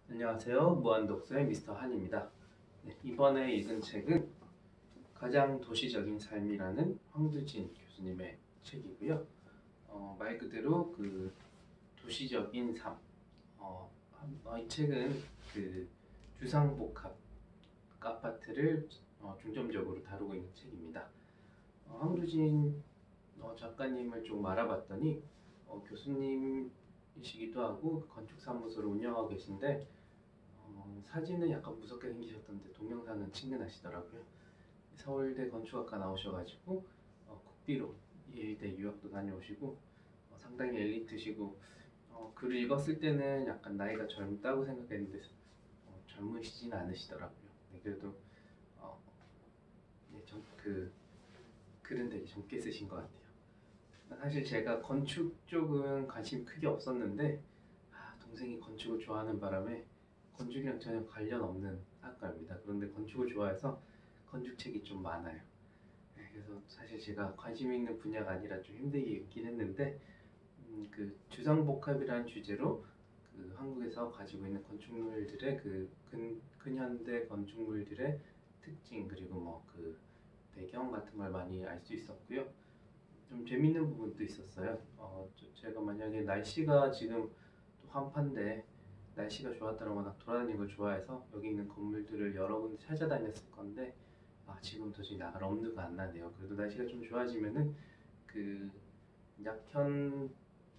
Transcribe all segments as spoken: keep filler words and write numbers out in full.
안녕하세요. 무한독서의 미스터 한입니다. 네, 이번에 읽은 책은 가장 도시적인 삶이라는 황두진 교수님의 책이고요. 어, 말 그대로 그 도시적인 삶. 어, 어, 이 책은 그 주상복합 아파트를 어, 중점적으로 다루고 있는 책입니다. 어, 황두진 어, 작가님을 좀 알아봤더니 어, 교수님이시기도 하고 건축사무소를 운영하고 계신데 어, 사진은 약간 무섭게 생기셨던데 동영상은 친근하시더라고요. 서울대 건축학과 나오셔가지고 어, 국비로 예의대 유학도 다녀오시고 어, 상당히 엘리트시고 어, 글을 읽었을 때는 약간 나이가 젊다고 생각했는데 어, 젊으시진 않으시더라고요. 네, 그래도 어, 네, 좀, 그 글은 되게 젊게 쓰신 것 같아요. 사실 제가 건축 쪽은 관심이 크게 없었는데 아, 동생이 건축을 좋아하는 바람에 건축이랑 전혀 관련 없는 학과입니다. 그런데 건축을 좋아해서 건축책이 좀 많아요. 네, 그래서 사실 제가 관심 있는 분야가 아니라 좀 힘들게 읽긴 했는데 음, 그 주상복합이라는 주제로 그 한국에서 가지고 있는 건축물들의 그 근, 근현대 건축물들의 특징 그리고 뭐 그 배경 같은 걸 많이 알 수 있었고요. 좀 재밌는 부분도 있었어요. 어, 제가 만약에 날씨가 지금 또 한파인데 날씨가 좋았다면 워낙 돌아다니는 걸 좋아해서 여기 있는 건물들을 여러 군데 찾아다녔을 건데 아, 지금 도저히 나갈 엄두가 안 나네요. 그래도 날씨가 좀 좋아지면은 그 약현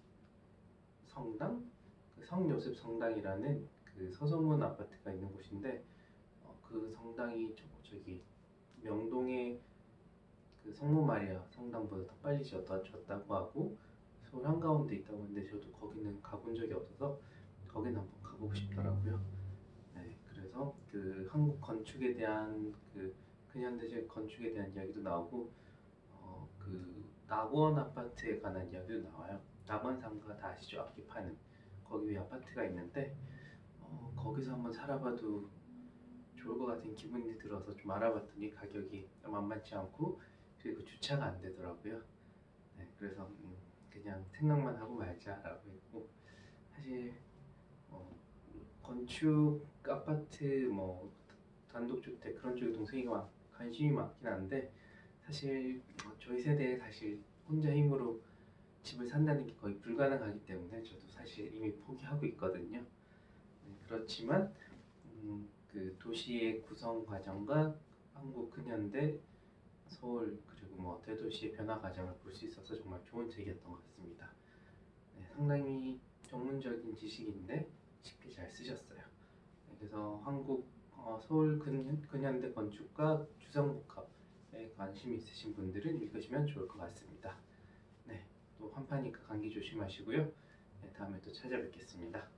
성당? 그 성요셉 성당이라는 그 서소문 아파트가 있는 곳인데 어, 그 성당이 저, 저기 명동에 그 성모 마리아 성당보다 더 빨리 지었다고 하고 서울 한가운데 있다고 하는데 저도 거기는 가본 적이 없어서 거기는 한번 가보고 싶더라고요. 네, 그래서 그 한국 건축에 대한 그 근현대적 건축에 대한 이야기도 나오고 어, 그 낙원 아파트에 관한 이야기도 나와요. 낙원상가 다 아시죠? 앞에 파는 거기 위에 아파트가 있는데 어, 거기서 한번 살아봐도 좋을 것 같은 기분이 들어서 좀 알아봤더니 가격이 만만치 않고 그리고 주차가 안 되더라고요. 네, 그래서 음, 그냥 생각만 하고 말자라고 했고 사실 어, 건축 아파트 뭐 단독주택 그런 쪽에 동생이 막 관심이 많긴 한데 사실 어, 저희 세대에 사실 혼자 힘으로 집을 산다는 게 거의 불가능하기 때문에 저도 사실 이미 포기하고 있거든요. 네, 그렇지만 음, 그 도시의 구성 과정과 한국 근현대 서울 그리고 뭐 대도시의 변화 과정을 볼 수 있어서 정말 좋은 책이었던 것 같습니다. 네, 상당히 전문적인 지식인데 쉽게 잘 쓰셨어요. 네, 그래서 한국 어, 서울 근, 근현대 건축과 주상복합에 관심이 있으신 분들은 읽으시면 좋을 것 같습니다. 네, 또 한파니까 감기 조심하시고요. 네, 다음에 또 찾아뵙겠습니다.